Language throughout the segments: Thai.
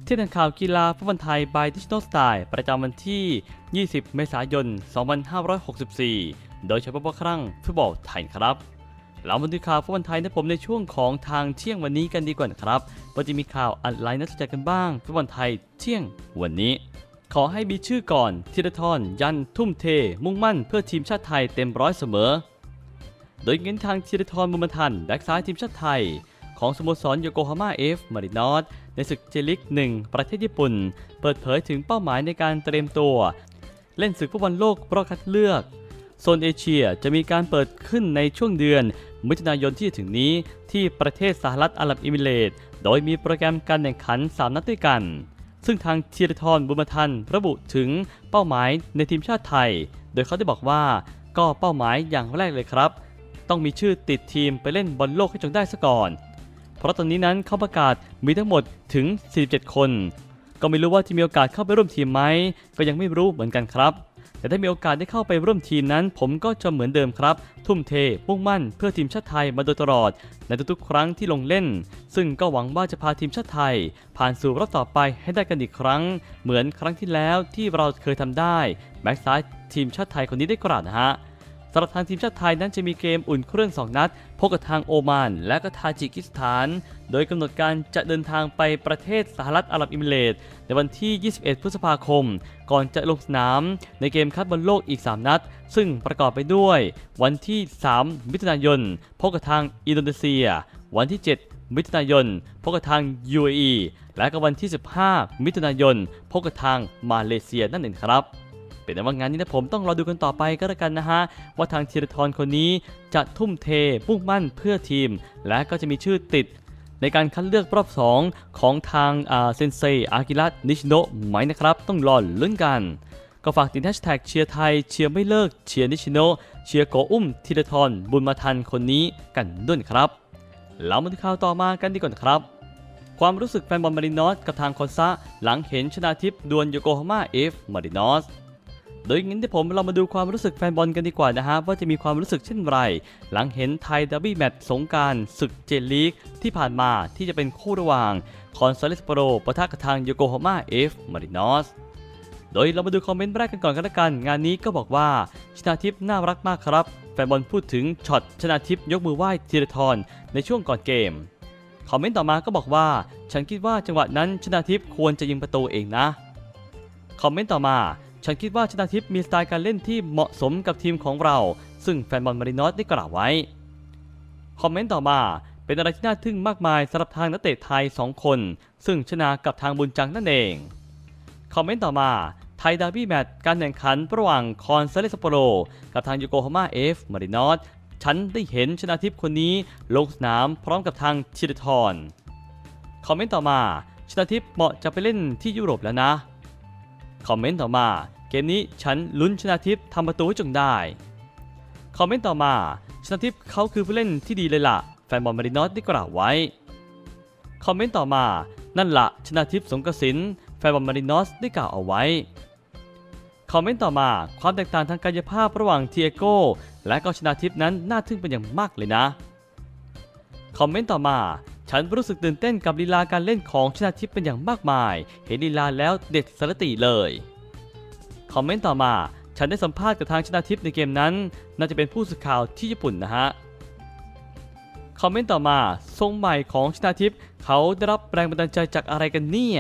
ที่ทันข่าวกีฬาฟุตบอลไทย by Digital Style ประจำวันที่ 20 เมษายน 2564 โดยเฉพาะครั้งฟุตบอลไทยครับเรามาดูข่าวฟุตบอลไทยในผมในช่วงของทางเที่ยงวันนี้กันดีกว่าครับว่าจะมีข่าวอะไรน่าสนใจกันบ้างฟุตบอลไทยเที่ยงวันนี้ขอให้มีชื่อก่อนธีรทรยันทุ่มเทมุ่งมั่นเพื่อทีมชาติไทยเต็มร้อยเสมอโดยเงินทางธีรทรบุญมาทันแบ็กซ้ายทีมชาติไทยของสโมสรโยโกฮาม่าเอฟมารินอสในศึกเจลีก1ประเทศญี่ปุ่นเปิดเผยถึงเป้าหมายในการเตรียมตัวเล่นศึกฟุตบอลโลกรอบคัดเลือกโซนเอเชียจะมีการเปิดขึ้นในช่วงเดือนมิถุนายนที่ถึงนี้ที่ประเทศสหรัฐอาหรับเอมิเรตส์โดยมีโปรแกรมการแข่งขัน3นัดด้วยกันซึ่งทางธีรทรบุญมาทันระบุถึงเป้าหมายในทีมชาติไทยโดยเขาได้บอกว่าก็เป้าหมายอย่างแรกเลยครับต้องมีชื่อติดทีมไปเล่นบอลโลกให้จงได้ซะก่อนเพราะตอนนี้นั้นเขาประกาศมีทั้งหมดถึง47คนก็ไม่รู้ว่าจะมีโอกาสเข้าไปร่วมทีมไหมก็ยังไม่รู้เหมือนกันครับแต่ถ้ามีโอกาสได้เข้าไปร่วมทีมนั้นผมก็จะเหมือนเดิมครับทุ่มเทมุ่งมั่นเพื่อทีมชาติไทยมาโดยตลอดในทุกๆครั้งที่ลงเล่นซึ่งก็หวังว่าจะพาทีมชาติไทยผ่านสู่รอบต่อไปให้ได้กันอีกครั้งเหมือนครั้งที่แล้วที่เราเคยทำได้แบ็กซ้ายทีมชาติไทยคนนี้ได้กล่าวนะฮะสำหรับทางทีมชาติไทยนั้นจะมีเกมอุ่นเครื่อง2นัดพบกับทางโอมานและก็ทาจิกิสถานโดยกำหนดการจะเดินทางไปประเทศสหรัฐอาหรับเอมิเรตส์ในวันที่ 21 พฤษภาคมก่อนจะลงสนามในเกมคัดบอลโลกอีก3นัดซึ่งประกอบไปด้วยวันที่ 3 มิถุนายนพบกับทางอินโดนีเซียวันที่ 7 มิถุนายนพบกับทาง UAE และก็วันที่ 15 มิถุนายนพบกับทางมาเลเซียนั่นเองครับเป็นว่างานนี้นะผมต้องรอดูกันต่อไปก็แล้วกันนะฮะว่าทางธีรทรคนนี้จะทุ่มเทมุ่งมั่นเพื่อทีมและก็จะมีชื่อติดในการคัดเลือกรอบ2ของทางเซนเซอากิระนิชิโนะไหมนะครับต้องรอลุ้นกันก็ฝากติดแฮชแท็กเชียร์ไทยเชียร์ไม่เลิกเชียร์นิชิโนะเชียร์โกอุ้มธีรทรบุญมาทันคนนี้กันด้วยครับแล้วมาดูข่าวต่อมากันดีกว่าครับความรู้สึกแฟนบอลมารินอสกับทางคอนซะหลังเห็นชนาทิพย์ดวลโยโกฮาม่าเอฟมารินอสโดยงั้นที่ผมเรามาดูความรู้สึกแฟนบอลกันดีกว่านะฮะว่าจะมีความรู้สึกเช่นไรหลังเห็นไทยดับเบิลแมตช์สงกรานต์ศึกเจลีกที่ผ่านมาที่จะเป็นคู่ระหว่างคอนซาเลสโปโรปะทะกับทางโยโกฮาม่าเอฟมารินอสโดยเรามาดูคอมเมนต์แรกกันก่อนละกันงานนี้ก็บอกว่าชนาทิพย์น่ารักมากครับแฟนบอลพูดถึงช็อตชนาทิพย์ยกมือไหว้ธีรทรในช่วงก่อนเกมคอมเมนต์ต่อมาก็บอกว่าฉันคิดว่าจังหวะนั้นชนาทิพย์ควรจะยิงประตูเองนะคอมเมนต์ต่อมาฉันคิดว่าชนาทิพย์มีสไตล์การเล่นที่เหมาะสมกับทีมของเราซึ่งแฟนบอลมารินอสได้กล่าวไว้คอมเมนต์ต่อมาเป็นอะไรที่น่าทึ่งมากมายสำหรับทางนักเตะไทย2คนซึ่งชนะกับทางบุญจังนั่นเองคอมเมนต์ต่อมาไทยดาร์บี้แมตช์การแข่งขันระหว่างคอนซาเลสโปโรกับทางโยโกฮาม่าเอฟมารินอสฉันได้เห็นชนาทิพย์คนนี้ลงสนามพร้อมกับทางธีรทรคอมเมนต์ต่อมาชนาทิพย์เหมาะจะไปเล่นที่ยุโรปแล้วนะคอมเมนต์ต่อมาเกมนี้ฉันลุ้นชนาทิพย์ทำประตูให้จงได้คอมเมนต์ต่อมาชนาทิพย์เขาคือผู้เล่นที่ดีเลยล่ะแฟนบอลมารินอสได้กล่าวไว้คอมเมนต์ต่อมานั่นละชนาทิพย์สงกสินแฟนบอลมารินอสได้กล่าวเอาไว้คอมเมนต์ต่อมาความแตกต่างทางกายภาพระหว่างเทียโก้และก็ชนาทิพย์นั้นน่าทึ่งเป็นอย่างมากเลยนะคอมเมนต์ต่อมาฉันรู้สึกตื่นเต้นกับลีลาการเล่นของชนาทิพย์เป็นอย่างมากมายเห็นลีลาแล้วเด็ดสารติเลยคอมเมนต์ต่อมาฉันได้สัมภาษณ์กับทางชนาทิพย์ในเกมนั้นน่าจะเป็นผู้สื่อข่าวที่ญี่ปุ่นนะฮะคอมเมนต์ต่อมาทรงใหม่ของชนาทิพย์เขาได้รับแรงบันดาลใจจากอะไรกันเนี่ย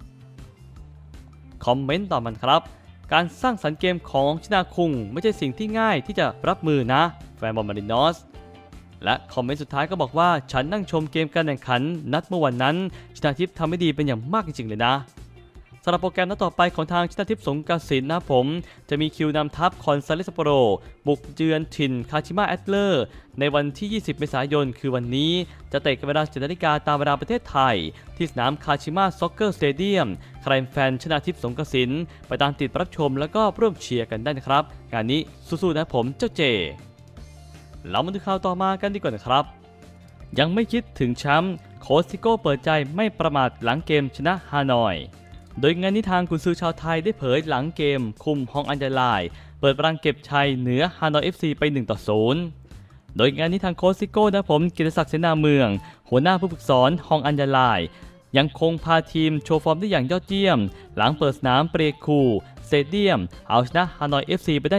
คอมเมนต์ต่อมาครับการสร้างสรรค์เกมของชนาคุงไม่ใช่สิ่งที่ง่ายที่จะรับมือนะแฟนบอลมารินอสและคอมเมนต์สุดท้ายก็บอกว่าฉันนั่งชมเกมการแข่งขันนัดเมื่อวันนั้นชนาทิพย์ทำได้ดีเป็นอย่างมากจริงๆเลยนะสำหรับโปรแกรมนัดต่อไปของทางชนาทิพย์สงกสินนะผมจะมีคิวนำทัพคอนซาเลสโปโรบุกเยือนถิ่นคาชิมะแอตเลอร์ในวันที่ 20 เมษายนคือวันนี้จะเตะกันเวลา 7 นาฬิกาตามเวลาประเทศไทยที่สนามคาชิมะซ็อกเกอร์สเตเดียมใครแฟนชนาทิพย์สงกสินไปตามติดรับชมแล้วก็ร่วมเชียร์กันได้นะครับงานนี้สู้ๆนะผมเจ้าเจเรามาดูข่าวต่อมากันดีกว่านะครับยังไม่คิดถึงแชมป์โค้ชซิโก้เปิดใจไม่ประมาทหลังเกมชนะฮานอยโดยงานนี้ทางกุนซือชาวไทยได้เผยหลังเกมคุมฮองอันยาลายเปิดรังเก็บชัยเหนือฮานอย FC ไป 1-0 โดยงานนี้ทางโค้ชซิโก้นะผมกิตติศักดิ์เสนาเมืองหัวหน้าผู้ฝึกสอนฮองอันยาลายยังคงพาทีมโชว์ฟอร์มได้อย่างยอดเยี่ยมหลังเปิดสนามเปรคูสเตเดียมเอาชนะฮานอย FC ไปได้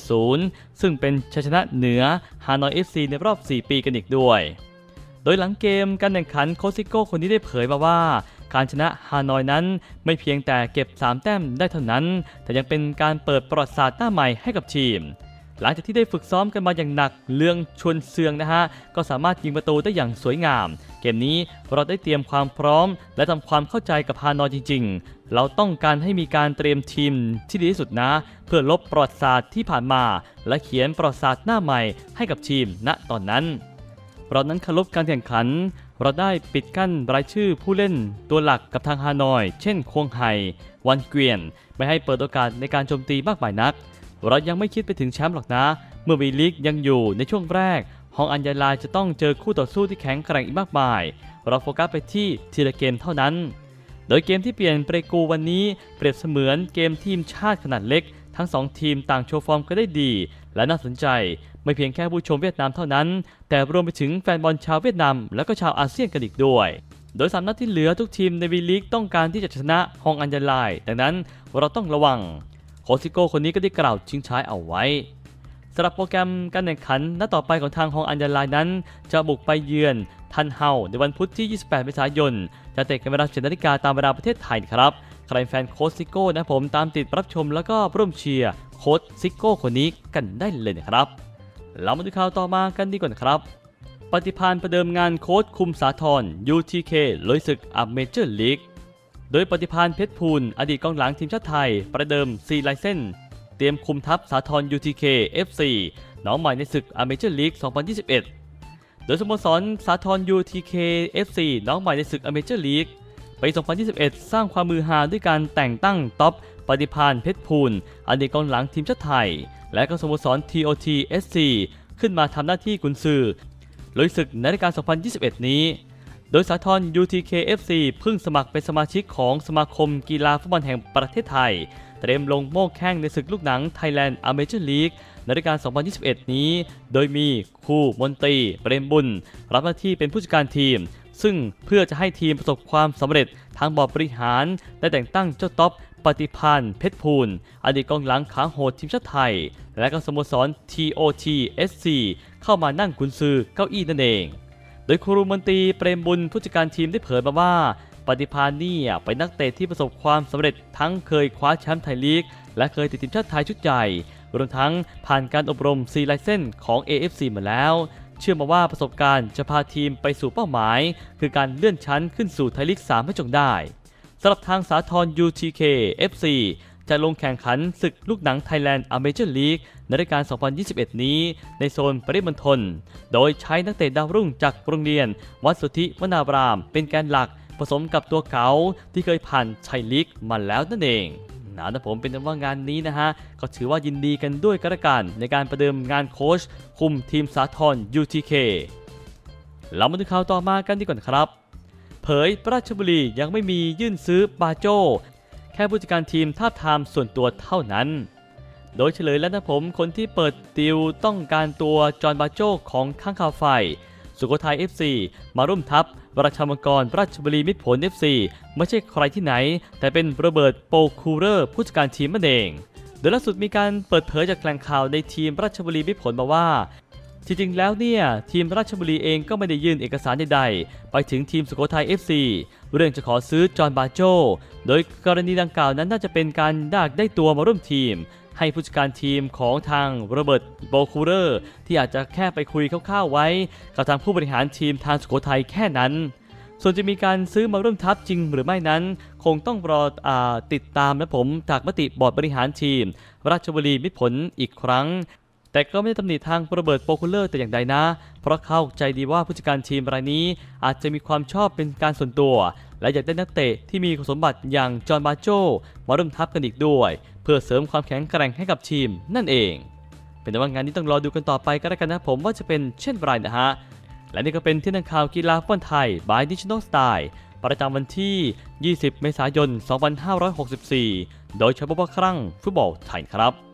1-0ซึ่งเป็นชัยชนะเหนือฮานอย FC ในรอบ4ปีกันอีกด้วยโดยหลังเกมการแข่งขันโคซิโก้คนนี้ได้เผยมาว่าการชนะฮานอยนั้นไม่เพียงแต่เก็บ3แต้มได้เท่านั้นแต่ยังเป็นการเปิดประวัติศาสตร์หน้าใหม่ให้กับทีมหลังจากที่ได้ฝึกซ้อมกันมาอย่างหนักเลืองชวนเซืองนะฮะก็สามารถยิงประตูได้อย่างสวยงามเกมนี้เราได้เตรียมความพร้อมและทำความเข้าใจกับฮานอยจริงๆเราต้องการให้มีการเตรียมทีมที่ดีที่สุดนะเพื่อลบประวัติศาสตร์ที่ผ่านมาและเขียนประวัติศาสตร์หน้าใหม่ให้กับทีมณตอนนั้นเรานั้นเคารพการแข่งขันเราได้ปิดกั้นรายชื่อผู้เล่นตัวหลักกับทางฮานอยเช่นควงไห่วันเกวียนไม่ให้เปิดโอกาสในการโจมตีมากมายนักเรายังไม่คิดไปถึงแชมป์หรอกนะเมื่อวีลีกยังอยู่ในช่วงแรกฮองอัญญาลายจะต้องเจอคู่ต่อสู้ที่แข็งแกร่งอีกมากมายเราโฟกัสไปที่ทีละเกมเท่านั้นโดยเกมที่เปลี่ยนเปรกูวันนี้เปรียบเสมือนเกมทีมชาติขนาดเล็กทั้ง2ทีมต่างโชว์ฟอร์มก็ได้ดีและน่าสนใจไม่เพียงแค่ผู้ชมเวียดนามเท่านั้นแต่รวมไปถึงแฟนบอลชาวเวียดนามและก็ชาวอาเซียนกันอีกด้วยโดย3นัดที่เหลือทุกทีมในวีลีกต้องการที่จะชนะฮองอัญญาลายดังนั้นเราต้องระวังโคซิโก้คนนี้ก็ได้กล่าวทิ้งท้ายเอาไว้สำหรับโปรแกรมการแข่งขันนัดต่อไปของทางฮองอัญญาลายนั้นจะบุกไปเยือนทันเฮาในวันพุธที่28เมษายนจะเตะกันเวลา17 นาฬิกาตามเวลาประเทศไทยครับใครแฟนโค้ชซิโก้นะผมตามติดรับชมแล้วก็ร่วมเชียร์โค้ชซิโก้คนนี้กันได้เลยนะครับเรามาดูข่าวต่อมากันดีกว่าครับปฏิภาณประเดิมงานโค้ชคุมสาทร UTK ลุยศึกอัพเมเจอร์ลีกโดยปฏิภาณเพชรพูลอดีตกองหลังทีมชาติไทยประเดิม4 ลายเส้นเตรียมคุมทัพสาทร UTK FC น้องใหม่ในศึกอัพเมเจอร์ลีก 2021 โดยสโมสรสาทร UTK FC น้องใหม่ในศึกอัพเมเจอร์ลีกปี 2021 สร้างความมือฮาด้วยการแต่งตั้งท็อปปฏิภาณเพชรพูลอดีตกองหลังทีมชาติไทยและก็สโมสร TOT SC ขึ้นมาทำหน้าที่กุนซือลุยศึกในรายการ 2021 นี้โดยสาทร UTK FC เพิ่งสมัครเป็นสมาชิกของสมาคมกีฬาฟุตบอลแห่งประเทศไทยเตรียมลงโม่แข้งในศึกลูกหนัง Thailand Amateur League ในรายการ 2021 นี้โดยมีครูมนตรีเปรมบุญรับหน้าที่เป็นผู้จัดการทีมซึ่งเพื่อจะให้ทีมประสบความสำเร็จทางบอร์ดบริหารได้แต่งตั้งเจ้าท็อปปฏิภาณเพชรพูลอดีตกองหลังขาโหดทีมชาติไทยและก็สโมสร TOT SC เข้ามานั่งกุนซือเก้าอี้นั่นเองโดยครูมนตรีเปรมบุญผู้จัดการทีมได้เผยมาว่าปฏิภาณนี่เป็นนักเตะที่ประสบความสำเร็จทั้งเคยคว้าแชมป์ไทยลีกและเคยติดทีมชาติไทยชุดใหญ่รวมทั้งผ่านการอบรม4 ลายเส้นของ AFC มาแล้วเชื่อมาว่าประสบการณ์จะพาทีมไปสู่เป้าหมายคือการเลื่อนชั้นขึ้นสู่ไทยลีก 3 ให้จงได้สำหรับทางสาทร UTK FC จะลงแข่งขันศึกลูกหนัง Thailand Amateur League ในรายการ 2021 นี้ในโซนปริมณฑลโดยใช้นักเตะดาวรุ่งจากโรงเรียนวัดสุทธิวนารามเป็นแกนหลักผสมกับตัวเก๋าที่เคยผ่านไทยลีกมาแล้วนั่นเองนะผมเป็นว่างานนี้นะฮะก็ถือว่ายินดีกันด้วยกันละกันในการประเดิมงานโค้ชคุมทีมสาทร UTK เรามาดูข่าวต่อมากันดีกว่าครับเผยราชบุรียังไม่มียื่นซื้อบาโจ้แค่ผู้จัดการทีมทาบทามส่วนตัวเท่านั้นโดยเฉลยแล้วนะผมคนที่เปิดดิวต้องการตัวจอห์นบาโจ้ของข้างข่าวไฟสุโขทัย FC มาร่วมทัพราชมังกรราชบุรีมิตรผล FC ไม่ใช่ใครที่ไหนแต่เป็นโรเบิร์ตโปคูเลอร์ผู้จัดการทีมนั่นเองโดยล่าสุดมีการเปิดเผยจากแหล่งข่าวในทีมราชบุรีมิตรผลมาว่าจริงๆแล้วเนี่ยทีมราชบุรีเองก็ไม่ได้ยื่นเอกสารใดๆไปถึงทีมสุโขทัย FC เรื่องจะขอซื้อจอห์นบาโจ้โดยกรณีดังกล่าวนั้นน่าจะเป็นการได้ตัวมาร่วมทีมให้ผู้จัดการทีมของทางโรเบิร์ตโบคูเลอร์ที่อาจจะแค่ไปคุยคร่าวๆไว้กับทางผู้บริหารทีมทางสุโขทัยแค่นั้นส่วนจะมีการซื้อมาร่วมทัพจริงหรือไม่นั้นคงต้องรอติดตามนะผมจากมติบอร์ดบริหารทีมราชบุรีมิตรผลอีกครั้งแต่ก็ไม่ได้ตำหนิทางโรเบิร์ตโบคูเลอร์แต่อย่างใดนะเพราะเข้าใจดีว่าผู้จัดการทีมรายนี้อาจจะมีความชอบเป็นการส่วนตัวและอยากได้นักเตะที่มีคุณสมบัติอย่างจอห์นบาโจ้มาร่วมทัพกันอีกด้วยเพื่อเสริมความแข็งแกร่งให้กับทีมนั่นเองเป็นว่างานนี้ต้องรอดูกันต่อไปก็แล้วกันนะผมว่าจะเป็นเช่นไรนะฮะและนี่ก็เป็นที่นักข่าวกีฬาฟุตบอลไทย by Digital Style ประจำวันที่ 20 เมษายน 2564 โดยเฉพาะครั้งฟุตบอลไทยครับ